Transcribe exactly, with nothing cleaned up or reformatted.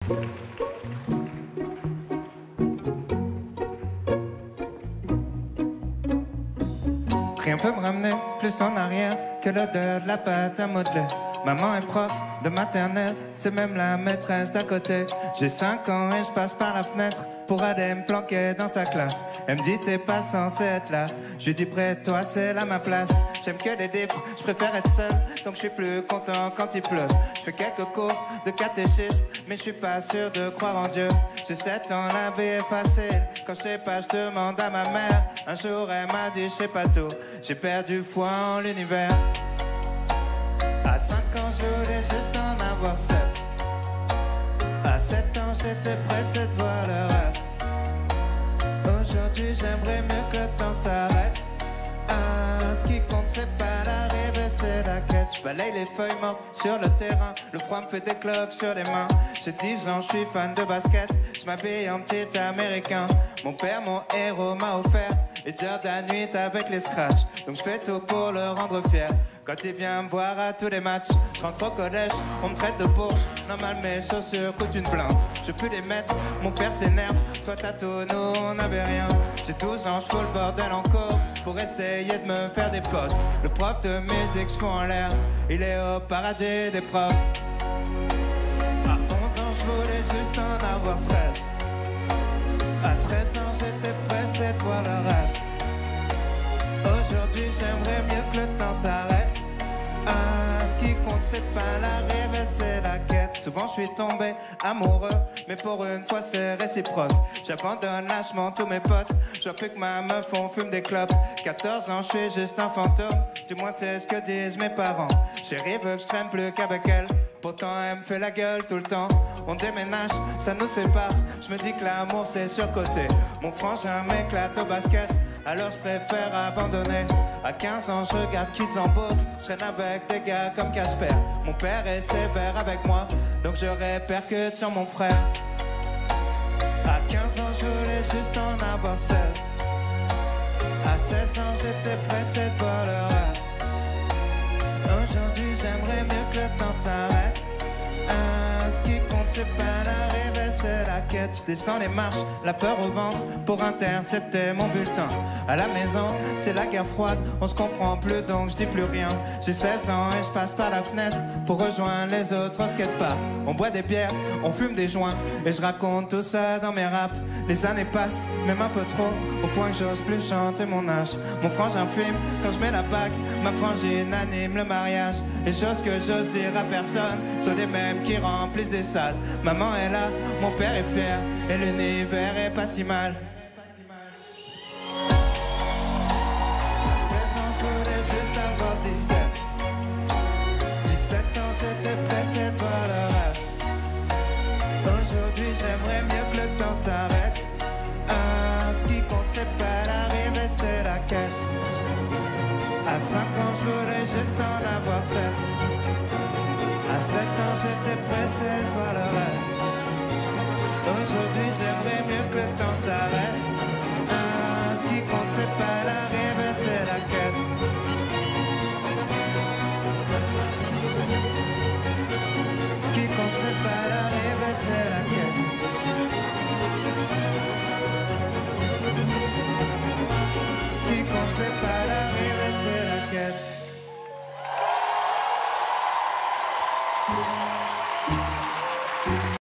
Rien peut me ramener plus en arrière que l'odeur de la pâte à modeler. Maman est prof de maternelle, c'est même la maîtresse d'à côté. J'ai cinq ans et je passe par la fenêtre pour aller me planquer dans sa classe. Elle me dit t'es pas censé être là. Je lui dis près de toi c'est là ma place. J'aime que les livres, je préfère être seul. Donc je suis plus content quand il pleut. Je fais quelques cours de catéchisme, mais je suis pas sûr de croire en Dieu. J'ai sept ans, la vie est facile. Quand je sais pas, je demande à ma mère. Un jour elle m'a dit je sais pas tout. J'ai perdu foi en l'univers. À cinq ans je voulais juste en avoir sept. À sept ans j'étais pressé de voir le reste. Aujourd'hui j'aimerais mieux que le temps s'arrête. Ah, ce qui compte c'est pas l'arrivée, c'est la quête. Je balaye les feuilles mortes sur le terrain. Le froid me fait des cloques sur les mains. J'ai dix ans, je suis fan de basket. Je m'habille en petit américain. Mon père, mon héros, m'a offert une heure de nuit avec les scratchs. Donc je fais tout pour le rendre fier. Quand il vient me voir à tous les matchs, je rentre au collège, on me traite de bourge. Normal mes chaussures coûtent une blinde. Je peux les mettre, mon père s'énerve. Toi t'as tout, nous on n'avait rien. J'ai douze ans, je fous le bordel encore pour essayer de me faire des potes. Le prof de musique, je fous en l'air. Il est au paradis des profs. À onze ans, je voulais juste en avoir treize. À treize ans, j'étais pressé de voir le reste. Aujourd'hui, j'aimerais mieux que le temps s'arrête. Ah, ce qui compte, c'est pas l'arrivée, c'est la quête. Souvent, je suis tombé amoureux, mais pour une fois, c'est réciproque. J'abandonne lâchement tous mes potes. Je vois plus que ma meuf, on fume des clopes. quatorze ans, je suis juste un fantôme. Du moins, c'est ce que disent mes parents. Chérie veut que je traîne plus qu'avec elle. Pourtant, elle me fait la gueule tout le temps. On déménage, ça nous sépare. Je me dis que l'amour, c'est surcoté. Mon frangin m'éclate au basket. Alors je préfère abandonner. À quinze ans je regarde Kids en Bourg. Je traîne avec des gars comme Casper. Mon père est sévère avec moi, donc je répercute sur mon frère. À quinze ans je voulais juste en avoir seize. À seize ans j'étais pressé de voir le reste. Aujourd'hui j'aimerais mieux que le temps s'arrête. Ah, ce qui compte c'est pas l'arrivée, c'est la quête. Je descends les marches, la peur au ventre pour intercepter mon bulletin. À la maison, c'est la guerre froide, on se comprend plus donc je dis plus rien. J'ai seize ans et je passe par la fenêtre pour rejoindre les autres au skatepark. On boit des bières, on fume des joints et je raconte tout ça dans mes raps. Les années passent, même un peu trop, au point que j'ose plus chanter mon âge. Mon frangin fume quand je mets la bague, ma frangine anime le mariage. Les choses que j'ose dire à personne sont les mêmes qui remplissent des salles. Maman est là, mon père est fier et l'univers est pas si mal. À seize ans je voulais juste avoir dix-sept. dix-sept ans j'étais pressé de voir le reste. Aujourd'hui j'aimerais mieux que le temps s'arrête. Ah, ce qui compte c'est pas l'arrivée, c'est la quête. À cinq ans je voulais juste en avoir sept. À sept ans j'étais pressé de voir le reste. Aujourd'hui j'aimerais mieux que le temps s'arrête. Ah, ce qui compte c'est pas l'arrivée.